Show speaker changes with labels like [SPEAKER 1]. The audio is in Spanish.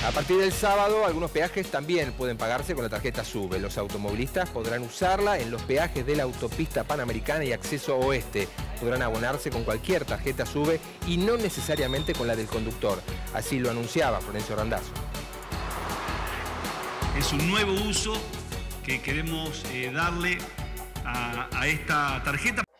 [SPEAKER 1] A partir del sábado, algunos peajes también pueden pagarse con la tarjeta SUBE. Los automovilistas podrán usarla en los peajes de la autopista Panamericana y acceso oeste. Podrán abonarse con cualquier tarjeta SUBE y no necesariamente con la del conductor. Así lo anunciaba Florencio Randazzo.
[SPEAKER 2] Es un nuevo uso que queremos darle a esta tarjeta.